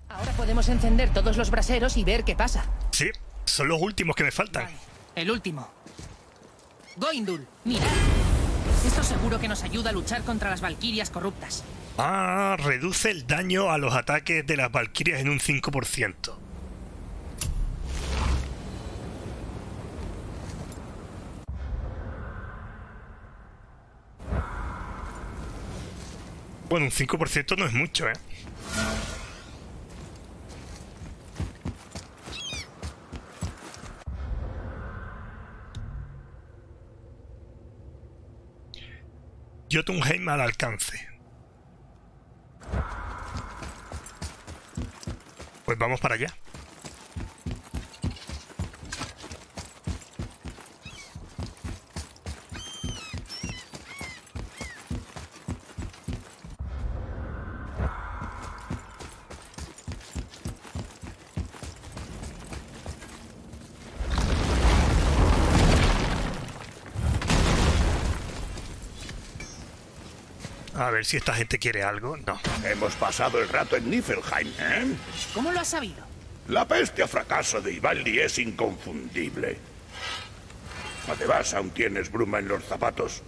Ahora podemos encender todos los braseros y ver qué pasa. Sí, son los últimos que me faltan. Vale, el último. Goindul, mirad. Esto seguro que nos ayuda a luchar contra las valquirias corruptas. Ah, reduce el daño a los ataques de las valquirias en un 5%. Bueno, un 5% no es mucho, ¿eh? Jotunheim al alcance. Pues vamos para allá. A ver si esta gente quiere algo. No. Hemos pasado el rato en Niflheim, ¿eh? ¿Cómo lo has sabido? La peste a fracaso de Ivaldi es inconfundible. Además, aún tienes bruma en los zapatos.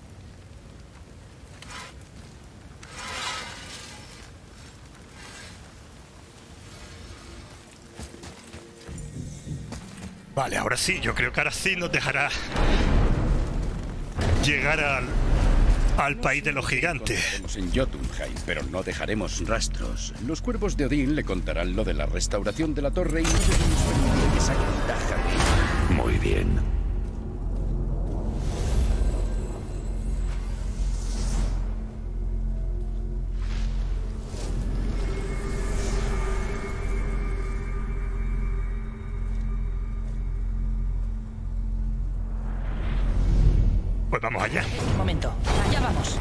Vale, ahora sí. Yo creo que ahora sí nos dejará llegar al país de los gigantes. Estamos en Jotunheim, pero no dejaremos rastros. Los cuervos de Odín le contarán lo de la restauración de la torre y no debemos permitir que saquen ventaja de ello. Muy bien. Pues vamos allá. Un momento, allá vamos.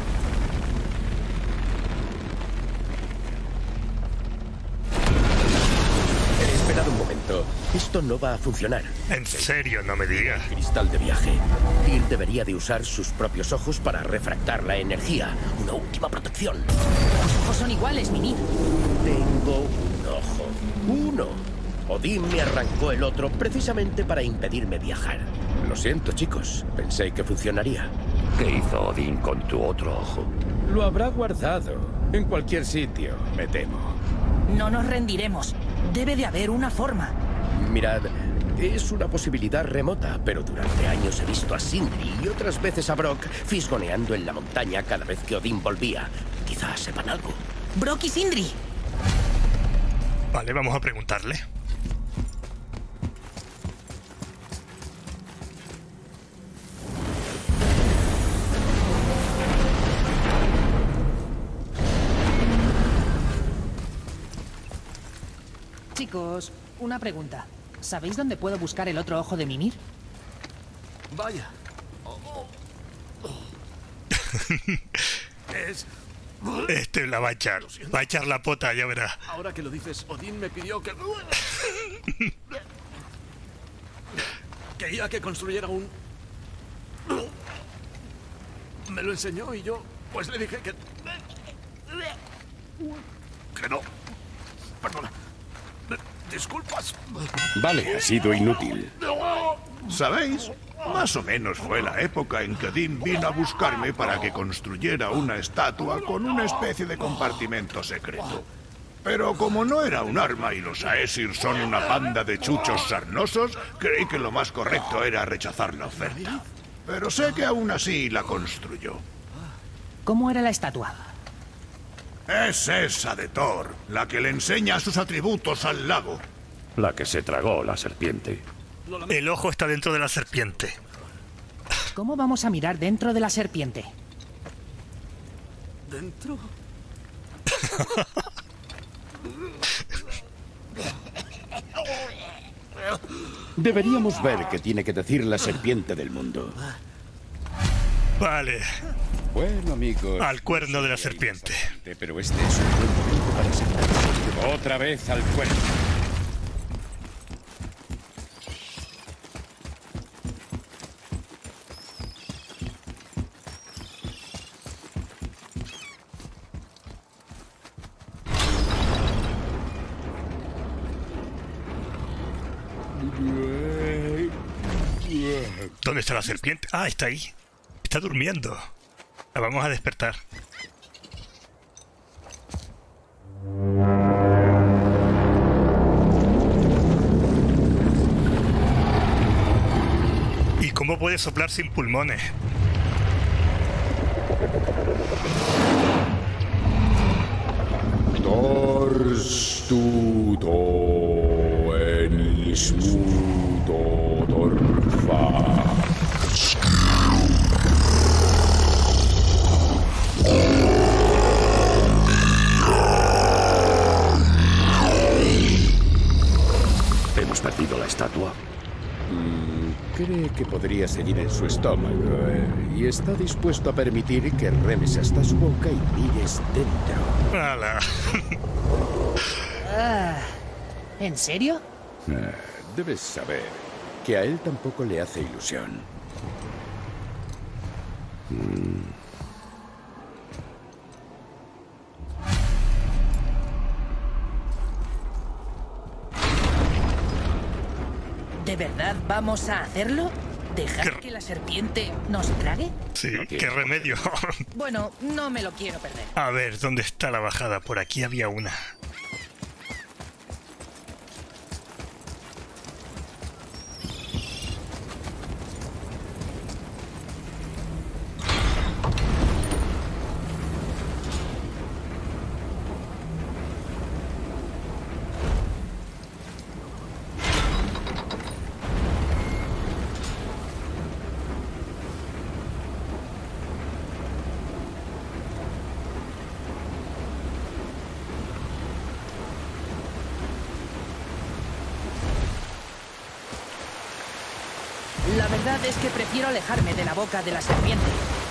Esperad un momento. Esto no va a funcionar. En serio, no me digas. Cristal de viaje. Tyr debería de usar sus propios ojos para refractar la energía. Una última protección. Los ojos son iguales, Mimir. Tengo un ojo. Uno. Odín me arrancó el otro precisamente para impedirme viajar. Lo siento, chicos. Pensé que funcionaría. ¿Qué hizo Odín con tu otro ojo? Lo habrá guardado. En cualquier sitio, me temo. No nos rendiremos. Debe de haber una forma. Mirad, es una posibilidad remota, pero durante años he visto a Sindri y otras veces a Brock fisgoneando en la montaña cada vez que Odín volvía. Quizás sepan algo. Brock y Sindri. Vale, vamos a preguntarle. Chicos, una pregunta. ¿Sabéis dónde puedo buscar el otro ojo de Mimir? Vaya. Es... Este la va a echar. Va a echar la pota, ya verás. Ahora que lo dices, Odín me pidió que... Quería que construyera un... Me lo enseñó y yo, pues le dije que... Que no. Perdona. Disculpas. Vale, ha sido inútil. ¿Sabéis? Más o menos fue la época en que Odín vino a buscarme para que construyera una estatua con una especie de compartimento secreto. Pero como no era un arma y los Aesir son una panda de chuchos sarnosos, creí que lo más correcto era rechazar la oferta. Pero sé que aún así la construyó. ¿Cómo era la estatua? Es esa de Thor, la que le enseña sus atributos al lago. La que se tragó la serpiente. El ojo está dentro de la serpiente. ¿Cómo vamos a mirar dentro de la serpiente? ¿Dentro? Deberíamos ver qué tiene que decir la serpiente del mundo. Vale. Bueno, amigos... Al cuerno de la serpiente. Pero este es un buen momento para sentarnos. Otra vez al cuerno. ¿Dónde está la serpiente? Ah, está ahí. Está durmiendo. La vamos a despertar. ¿Y cómo puede soplar sin pulmones? Torstudo enismudo dorfa. ¿Hemos perdido la estatua? Cree que podría seguir en su estómago y está dispuesto a permitir que remes hasta su boca y mires dentro. ¡Hala! ¿En serio? Debes saber que a él tampoco le hace ilusión. ¿De verdad vamos a hacerlo? ¿Dejar que la serpiente nos trague? Sí, qué remedio. Bueno, no me lo quiero perder. A ver, ¿dónde está la bajada? Por aquí había una. La verdad es que prefiero alejarme de la boca de la serpiente.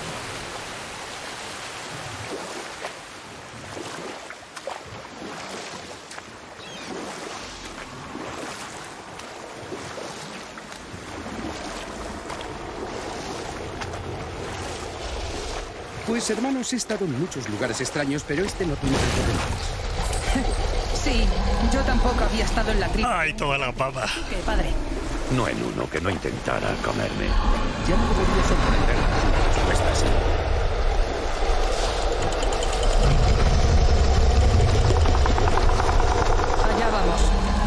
Pues hermanos, he estado en muchos lugares extraños, pero este no tiene precedentes. Sí, yo tampoco había estado en la tribu. ¡Ay, toda la pava! ¡Qué padre! No en uno que no intentara comerme. Ya no debería sorprender su respuesta así. Allá vamos.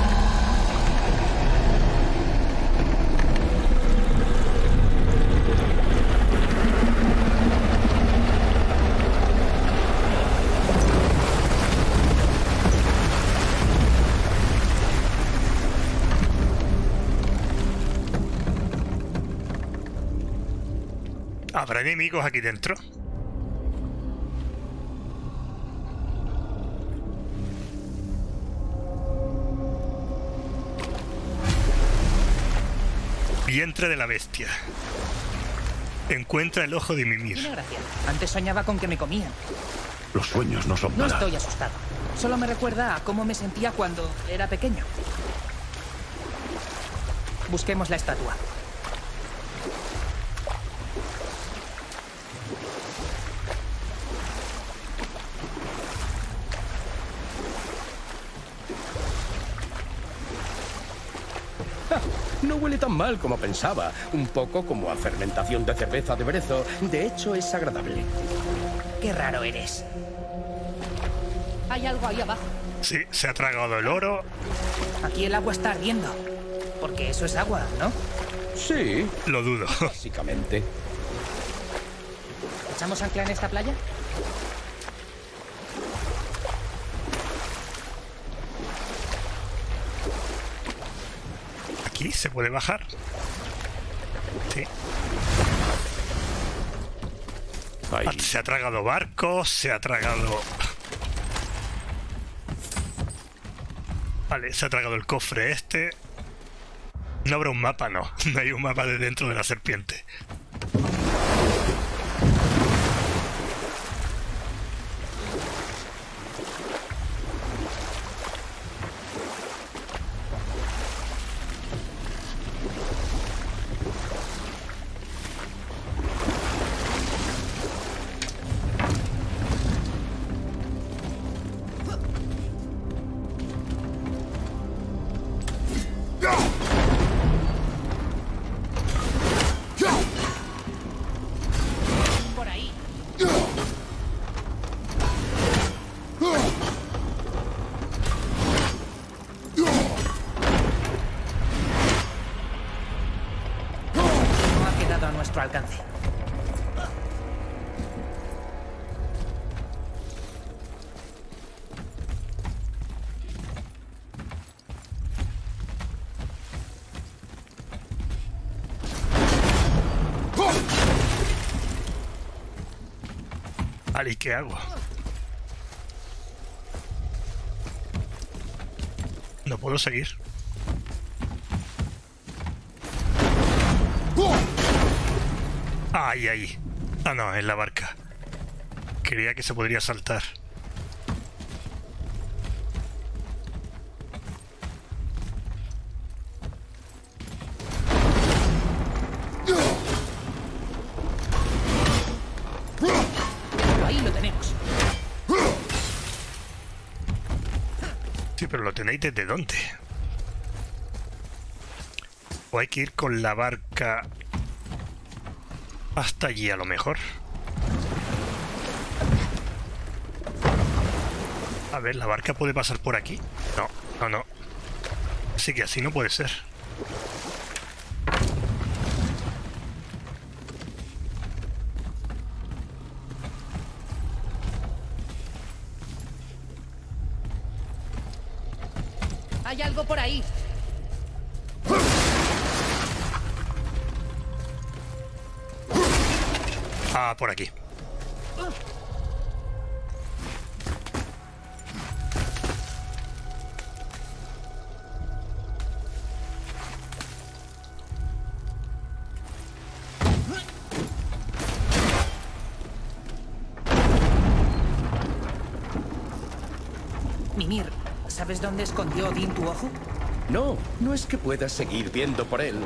¿Habrá enemigos aquí dentro? Vientre de la bestia. Encuentra el ojo de Mimir. Tiene gracia. Antes soñaba con que me comían. Los sueños no son No para... estoy asustado. Solo me recuerda a cómo me sentía cuando era pequeño. Busquemos la estatua. No huele tan mal como pensaba. Un poco como a fermentación de cerveza de brezo. De hecho, es agradable. Qué raro eres. Hay algo ahí abajo. Sí, se ha tragado el oro. Aquí el agua está ardiendo. Porque eso es agua, ¿no? Sí, Lo dudo. básicamente. ¿Echamos ancla en esta playa? Aquí se puede bajar. Sí. Ahí. Se ha tragado barcos, se ha tragado... Vale, se ha tragado el cofre este. No habrá un mapa, no. No hay un mapa de dentro de la serpiente. demasiado a nuestro alcance. ¿Y qué hago? No puedo seguir. ¡Ay, ahí! Ah, no, en la barca. Creía que se podría saltar. Ahí lo tenemos. Sí, pero lo tenéis desde dónde. O hay que ir con la barca hasta allí, a lo mejor. A ver, ¿la barca puede pasar por aquí? No, no, no. Así que así no puede ser. Hay algo por ahí. Ah, por aquí. Mimir, ¿sabes dónde escondió Odín tu ojo? No, no es que puedas seguir viendo por él.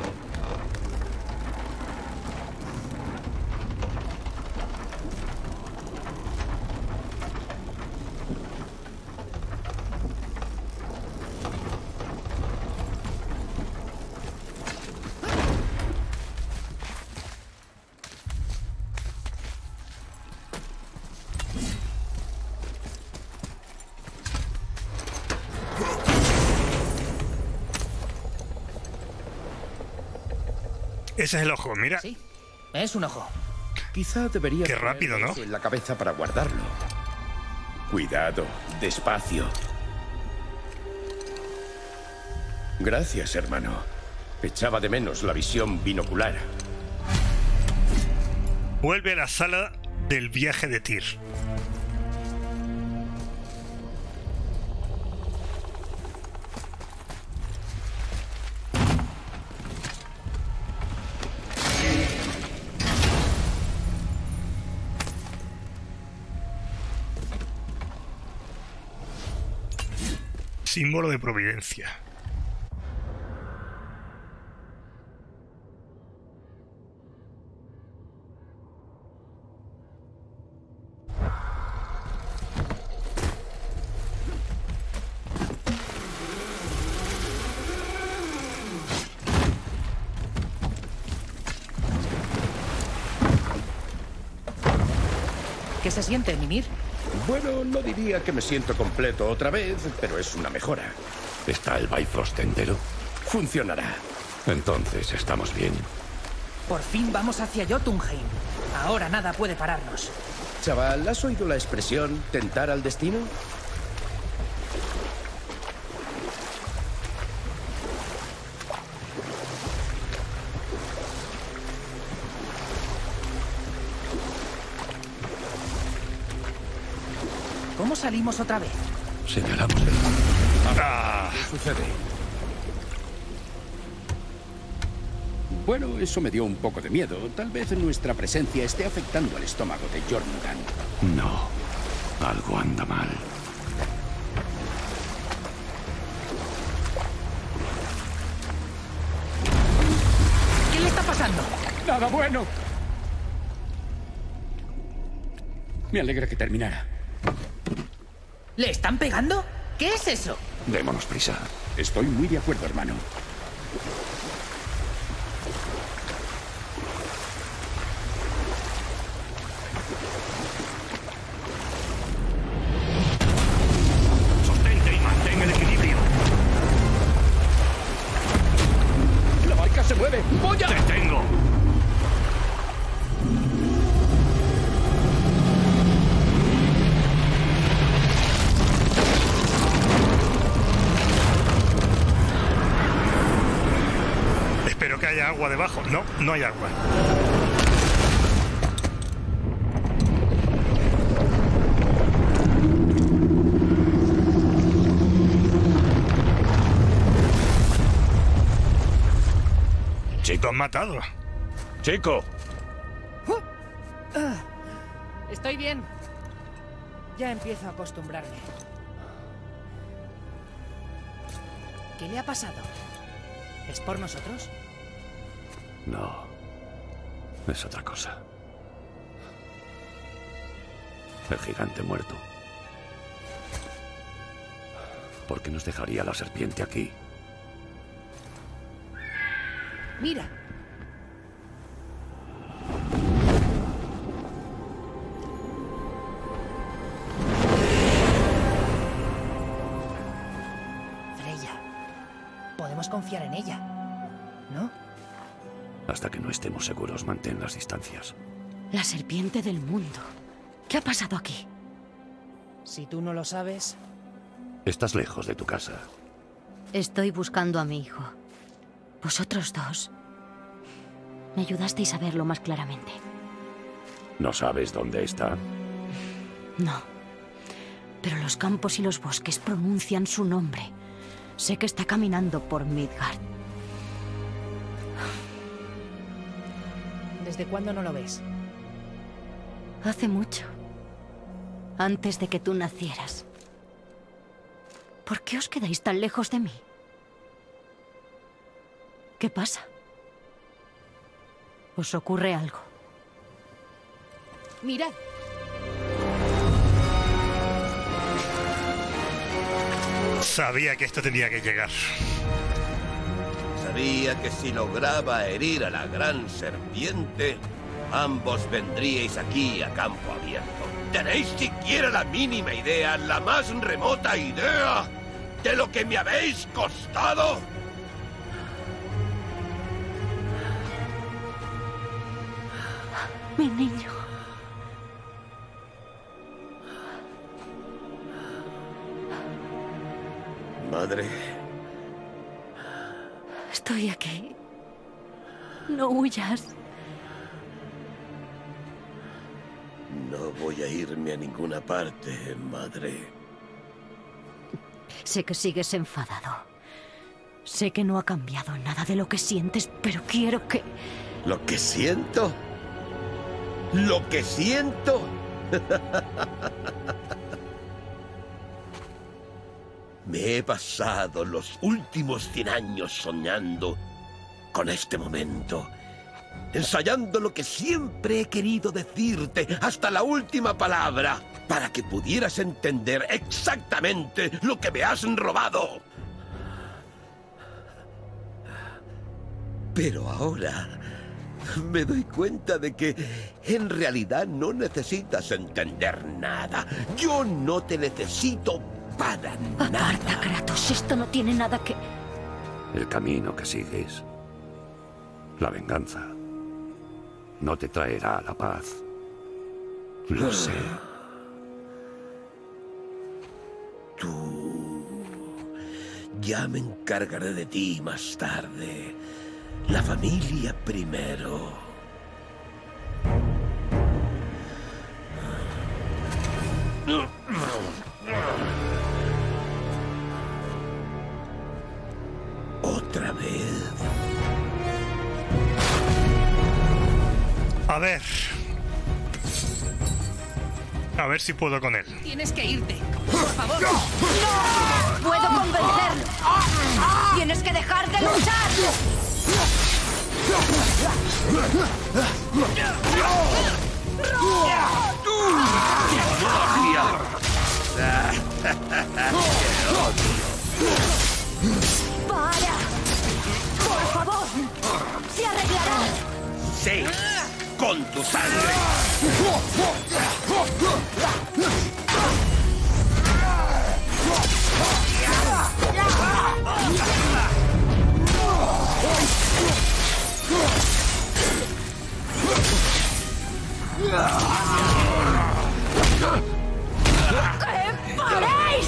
Ese es el ojo, mira. Sí, es un ojo. Quizá debería Qué rápido, ¿no? en la cabeza para guardarlo. Cuidado, despacio. Gracias, hermano. Echaba de menos la visión binocular. Vuelve a la sala del viaje de Tyr. Símbolo de providencia. ¿Qué se siente, Mimir? Bueno, no diría que me siento completo otra vez, pero es una mejora. ¿Está el Bifrost entero? Funcionará. Entonces estamos bien. Por fin vamos hacia Jotunheim. Ahora nada puede pararnos. Chaval, ¿has oído la expresión tentar al destino? ¿Cómo salimos otra vez? Señalamos el... ¿Qué sucede? Bueno, eso me dio un poco de miedo. Tal vez nuestra presencia esté afectando al estómago de Jormungand. No. Algo anda mal. ¿Qué le está pasando? ¡Nada bueno! Me alegra que terminara. ¿Le están pegando? ¿Qué es eso? Démonos prisa. Estoy muy de acuerdo, hermano. Sostente y mantén el equilibrio. ¡La barca se mueve! ¡Voy a! ¡Te tengo! No, no hay agua. Chico, han matado. ¡Chico! Estoy bien. Ya empiezo a acostumbrarme. ¿Qué le ha pasado? ¿Es por nosotros? No. Es otra cosa. El gigante muerto. ¿Por qué nos dejaría la serpiente aquí? Mira. Freya. Podemos confiar en ella, ¿no? Hasta que no estemos seguros, mantén las distancias. La serpiente del mundo. ¿Qué ha pasado aquí? Si tú no lo sabes... Estás lejos de tu casa. Estoy buscando a mi hijo. Vosotros dos me ayudasteis a verlo más claramente. ¿No sabes dónde está? No. Pero los campos y los bosques pronuncian su nombre. Sé que está caminando por Midgard. ¿Desde cuándo no lo ves? Hace mucho. Antes de que tú nacieras. ¿Por qué os quedáis tan lejos de mí? ¿Qué pasa? ¿Os ocurre algo? Mirad. Sabía que esto tenía que llegar. Sabía que si lograba herir a la gran serpiente, ambos vendríais aquí a campo abierto. ¿Tenéis siquiera la mínima idea, la más remota idea, de lo que me habéis costado? Mi niño. Madre. Estoy aquí. No huyas. No voy a irme a ninguna parte, madre. Sé que sigues enfadado. Sé que no ha cambiado nada de lo que sientes, pero quiero que... ¿Lo que siento? ¿Lo que siento? Me he pasado los últimos 100 años soñando con este momento. Ensayando lo que siempre he querido decirte, hasta la última palabra, para que pudieras entender exactamente lo que me has robado. Pero ahora me doy cuenta de que en realidad no necesitas entender nada. Yo no te necesito para nada. Aparta, Kratos, esto no tiene nada que... El camino que sigues, la venganza, no te traerá la paz. Lo sé. Tú... Ya me encargaré de ti más tarde. La familia primero. ¿Otra vez? A ver. A ver si puedo con él. Tienes que irte. Por favor. ¡No! ¡Puedo convencerlo! ¡Tienes que dejar de luchar! ¡Para! ¡Por favor! ¡Se arreglará! Sí, con tu sangre. ¡Que paréis!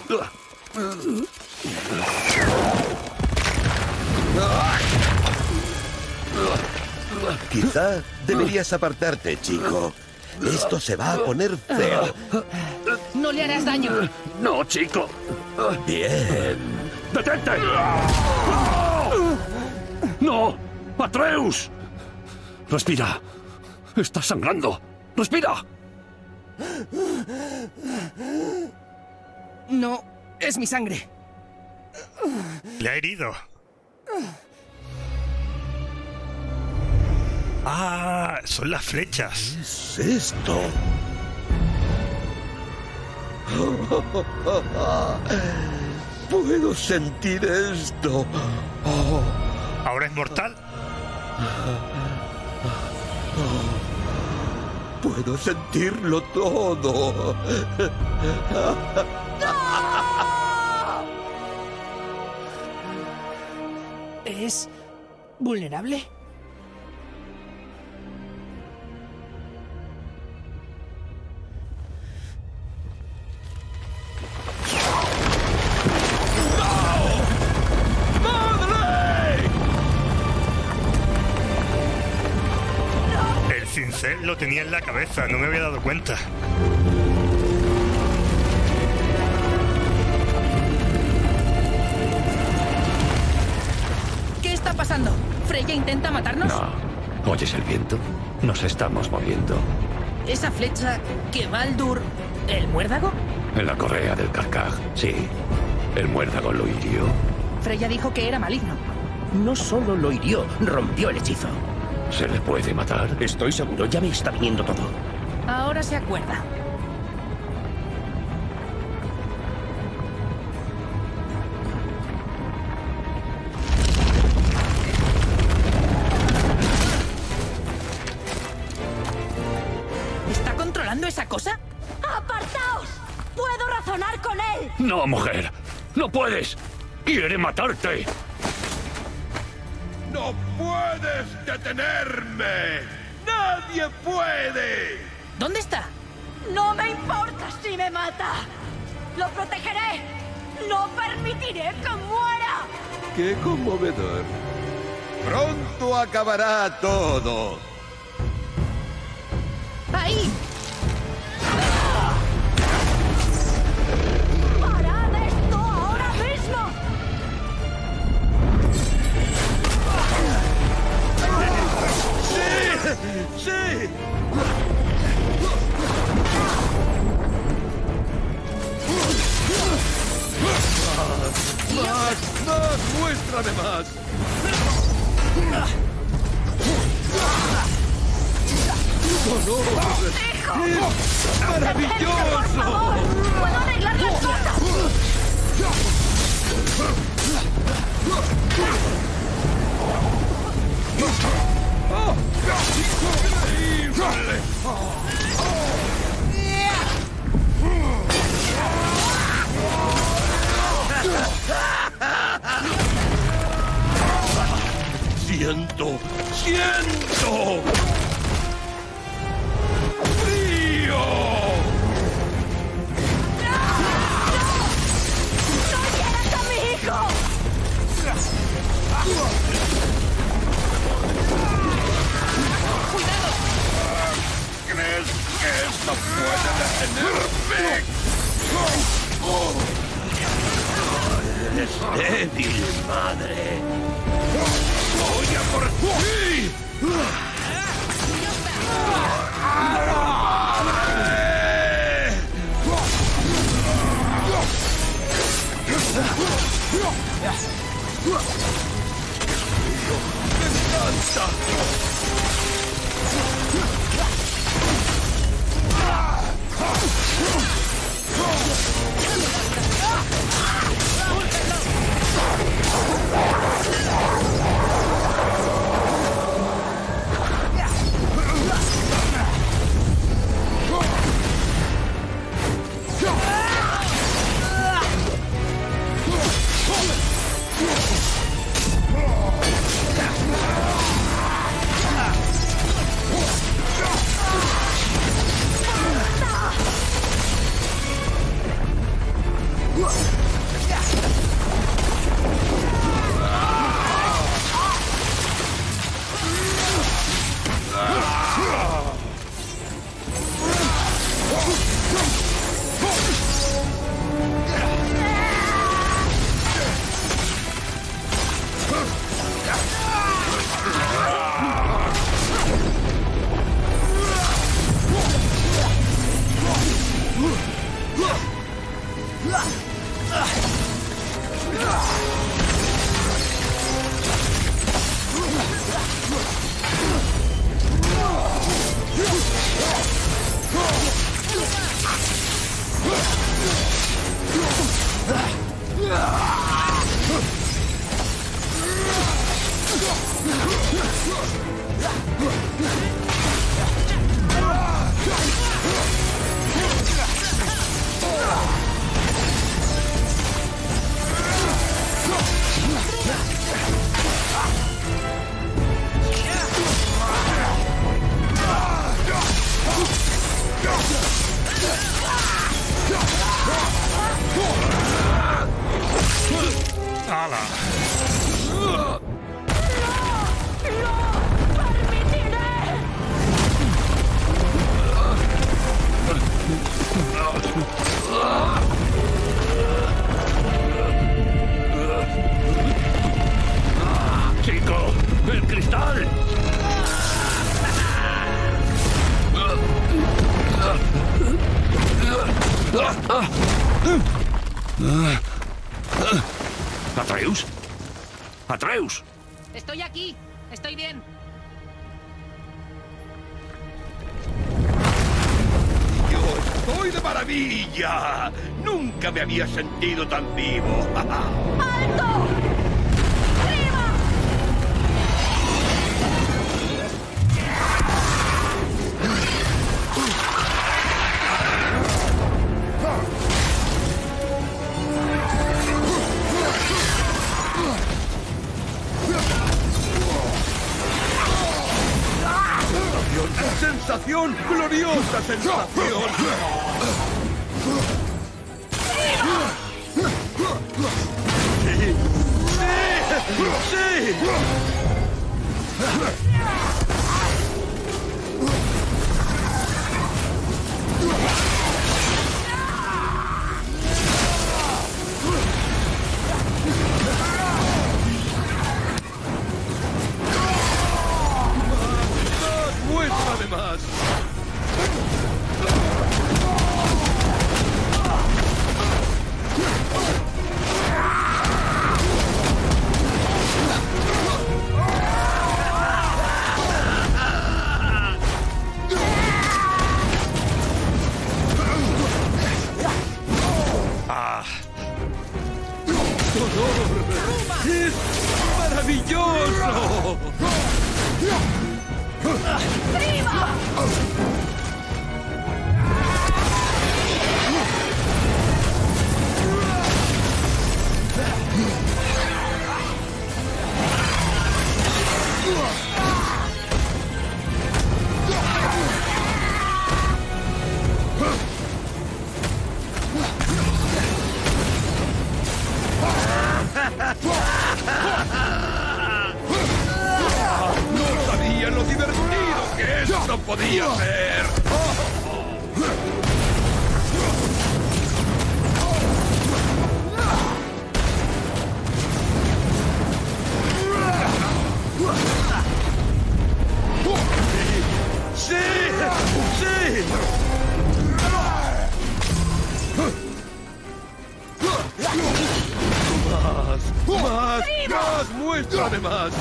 Quizá deberías apartarte, chico. Esto se va a poner feo. No le harás daño. No, chico. Bien. ¡Detente! ¡No! ¡Atreus! Respira. Estás sangrando. ¡Respira! No, es mi sangre. Le ha herido. Ah, son las flechas. ¿Qué es esto? Puedo sentir esto. ¿Ahora es mortal? Puedo sentirlo todo. ¿Es vulnerable? El cincel lo tenía en la cabeza, no me había dado cuenta. ¿Qué está pasando? ¿Freya intenta matarnos? No. ¿Oyes el viento? Nos estamos moviendo. ¿Esa flecha que Baldur... el muérdago? En la correa del Carcaj, sí. El muérdago lo hirió. Freya dijo que era maligno. No solo lo hirió, rompió el hechizo. ¿Se le puede matar? Estoy seguro, ya me está viniendo todo. Ahora se acuerda. ¿Está controlando esa cosa? ¡Apartaos! ¡Puedo razonar con él! No, mujer. No puedes. Quiere matarte. ¡No puedes detenerme! ¡Nadie puede! ¿Dónde está? ¡No me importa si me mata! ¡Lo protegeré! ¡No permitiré que muera! ¡Qué conmovedor! Pronto acabará todo. ¡Ahí! ¡Parad esto ahora mismo! ¡Sí! ¡Más! ¡Muéstrame más! ¡Oh, no! ¡Maravilloso! ¡Puedo arreglar las cosas! ¡Increíble! ¡Siento! ¡Frío! ¡No hieras a mi hijo! ¿Crees que esto puede detenerme? Eres débil, madre. ¡Voy a por ti! ¡Chico! ¡El cristal! ¿Atreus? ¡Atreus! Estoy aquí. Estoy bien. ¡Yo estoy de maravilla! ¡Nunca me había sentido tan vivo! ¡Alto! ¡Sensación! ¡Gloriosa sensación! ¡Sí! ¡Sí! ¡Sí! ¡Muéstrame más! ¡Es maravilloso! ¡No sabía lo divertido que esto podía ser! ¡Sí! ¡Sí! ¡Más! ¡Más! ¡Muéstrame más!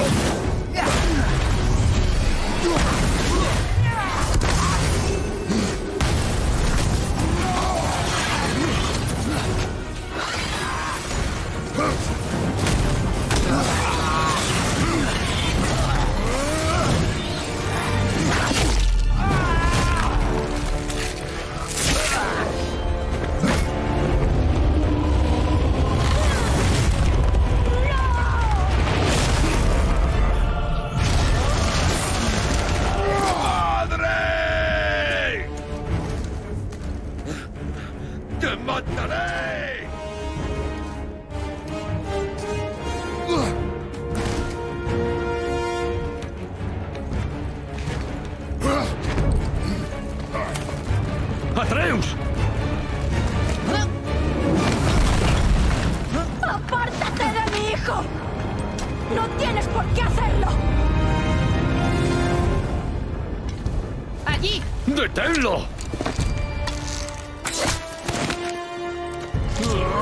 ¡Te mataré! ¡Atreus! ¡Apártate de mi hijo! ¡No tienes por qué hacerlo! ¡Allí! ¡Deténlo!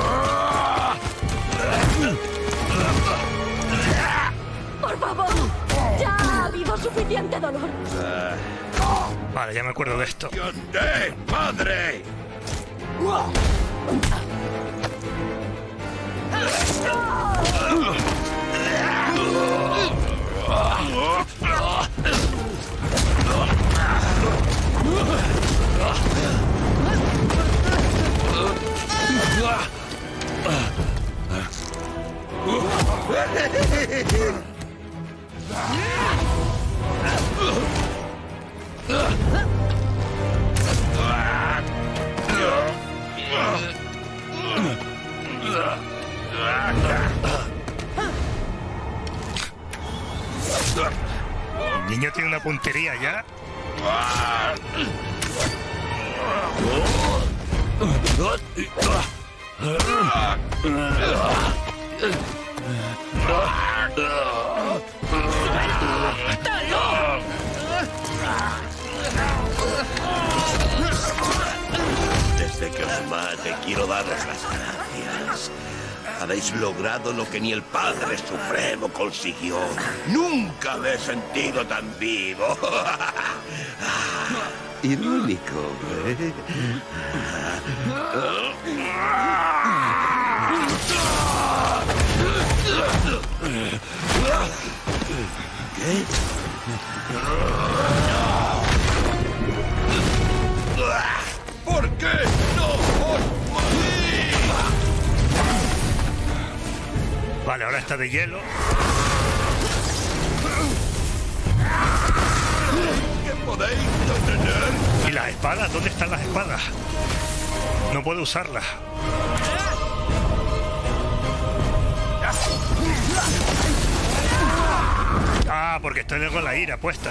siente dolor. Vale, ya me acuerdo de esto. ¡Madre! El niño tiene una puntería ya. Desde que os mate, quiero daros las gracias. Habéis logrado lo que ni el Padre Supremo consiguió. Nunca me he sentido tan vivo. Irónico, ¿eh? ¿Qué? ¿Por qué no os morís? Vale, ahora está de hielo. ¿Qué podéis detener? ¿Y las espadas? ¿Dónde están las espadas? No puedo usarlas. Ah, porque estoy con la ira puesta.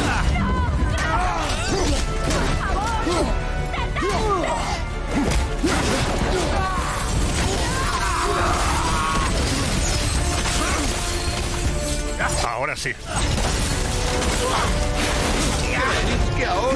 Ahora sí. ¿Creéis que ahora?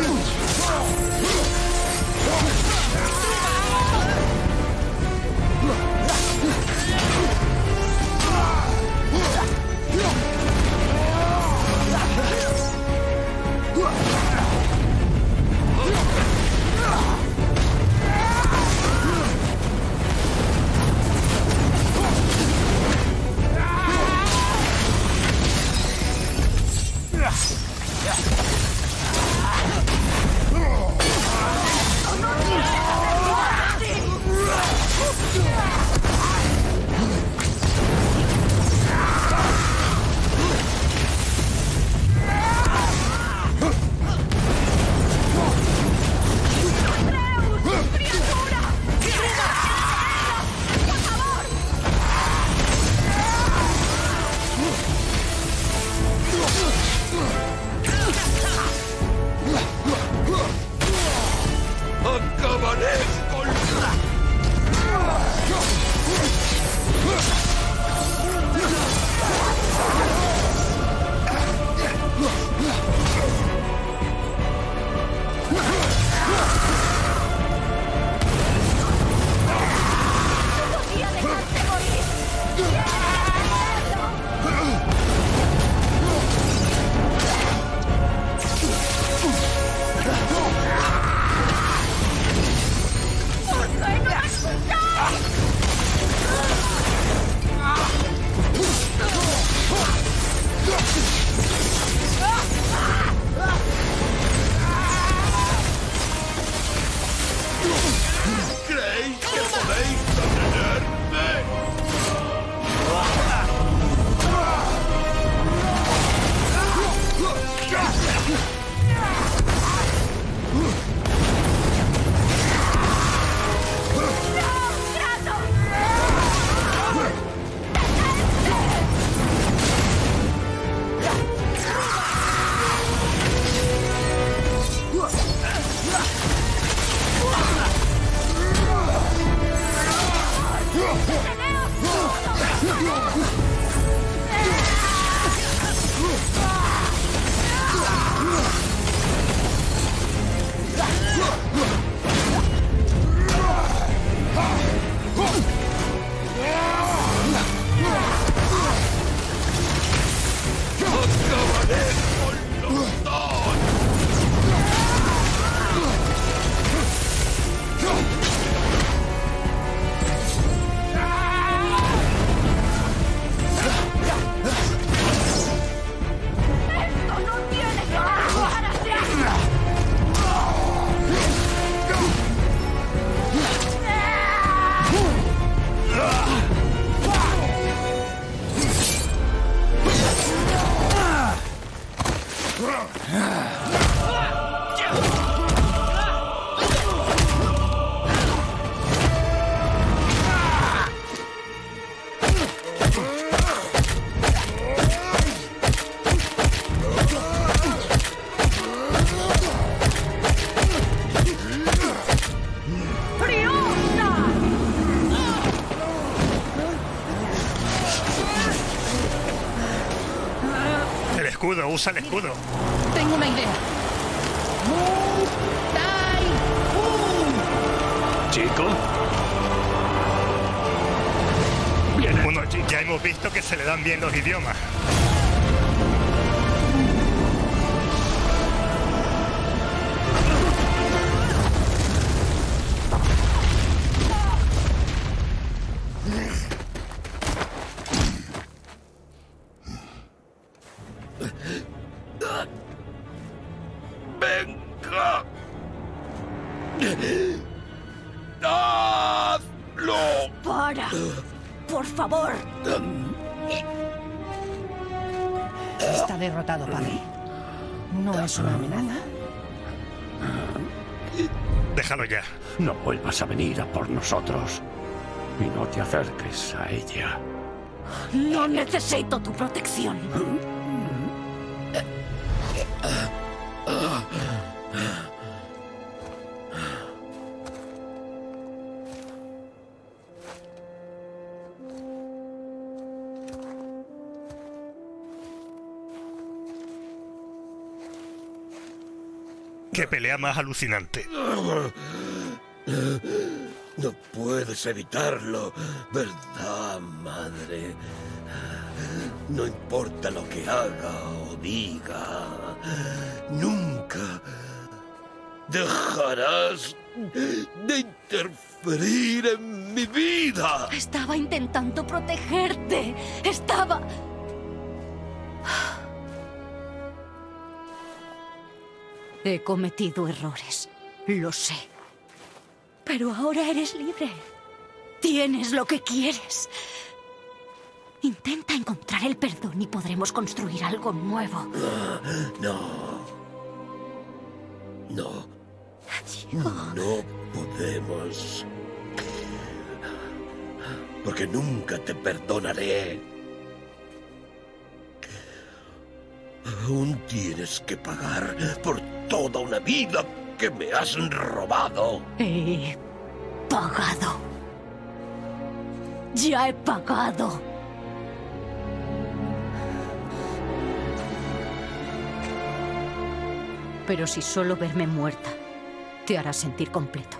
escudo, usa el escudo. Tengo una idea. ¿Chico? Bueno, ya hemos visto que se le dan bien los idiomas. ¡Venga! ¡Hazlo! ¡Para! ¡Por favor! Está derrotado, padre. No es una amenaza. Déjalo ya. No vuelvas a venir a por nosotros. Y no te acerques a ella. No necesito tu protección. Qué pelea más alucinante. No puedes evitarlo, ¿verdad, madre? No importa lo que haga o diga, nunca dejarás de interferir en mi vida. Estaba intentando protegerte. Estaba... He cometido errores. Lo sé. Pero ahora eres libre. Tienes lo que quieres. Intenta encontrar el perdón y podremos construir algo nuevo. No. No. No podemos. Porque nunca te perdonaré. Aún tienes que pagar por toda una vida que me has robado. He pagado. Ya he pagado. Pero si solo verme muerta te hará sentir completo.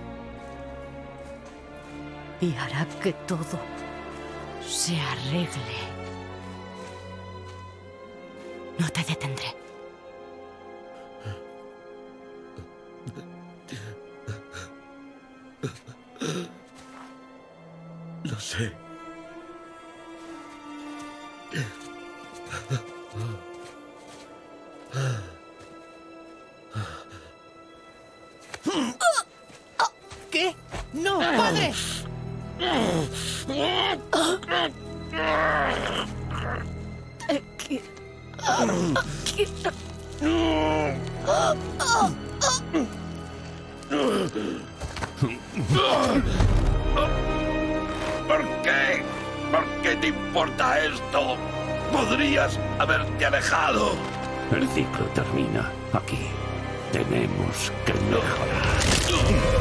Y hará que todo se arregle. No te detendré. Lo sé. ¿Qué? ¡No, padre! ¿Por qué? ¿Por qué te importa esto? Podrías haberte alejado. El ciclo termina aquí. Tenemos que mejorar.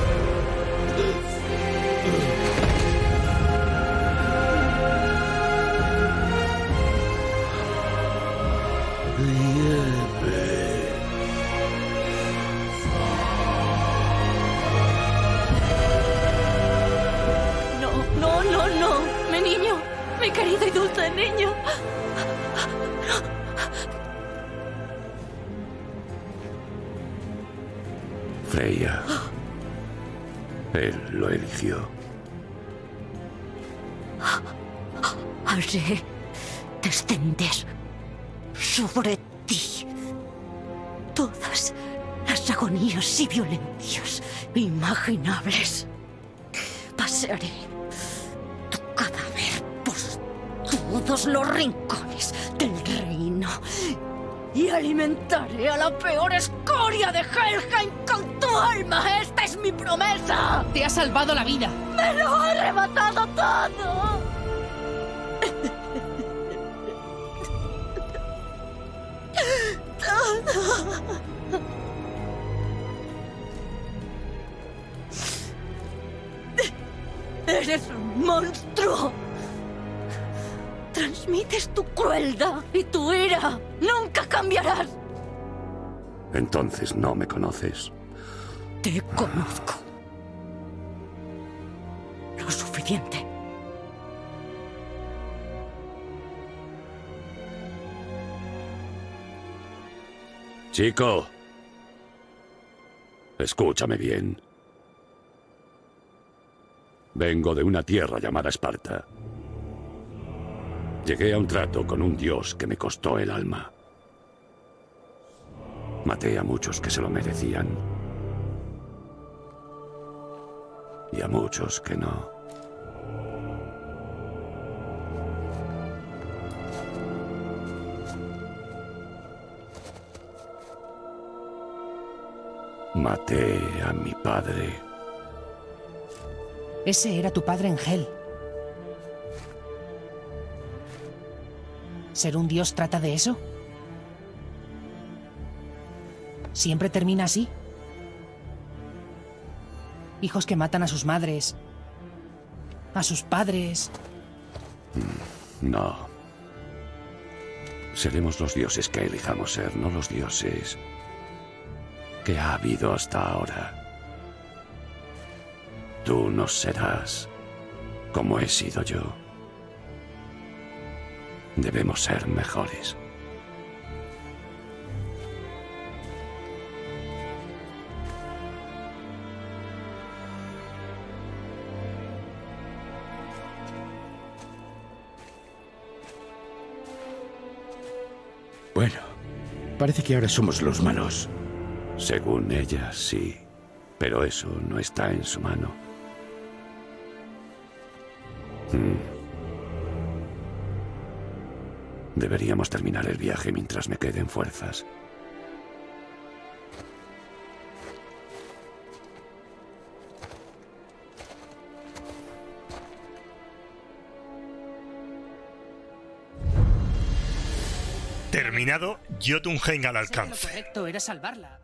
No, mi niño, mi querido y dulce niño. Freya. Él lo eligió. Haré descender sobre ti todas las agonías y violencias imaginables. Pasearé tu cadáver por todos los rincones del reino y alimentaré a la peor escoria de Helheim con tu alma. ¡Esta es mi promesa! ¡Te ha salvado la vida! ¡Me lo ha arrebatado todo! Eres un monstruo. Transmites tu crueldad y tu ira. ¡Nunca cambiarás! Entonces no me conoces. Te conozco. Lo suficiente. Chico. Escúchame bien. Vengo de una tierra llamada Esparta. Llegué a un trato con un dios que me costó el alma. Maté a muchos que se lo merecían. Y a muchos que no. Maté a mi padre. Ese era tu padre en Hel. ¿Ser un dios trata de eso? ¿Siempre termina así? Hijos que matan a sus madres, a sus padres. No. Seremos los dioses que elijamos ser, no los dioses que ha habido hasta ahora. Tú no serás como he sido yo. Debemos ser mejores. Bueno, parece que ahora somos los malos. Según ella, sí. Pero eso no está en su mano. Deberíamos terminar el viaje mientras me queden fuerzas. Terminado, Jotunheim al Sé que lo alcance. correcto era salvarla.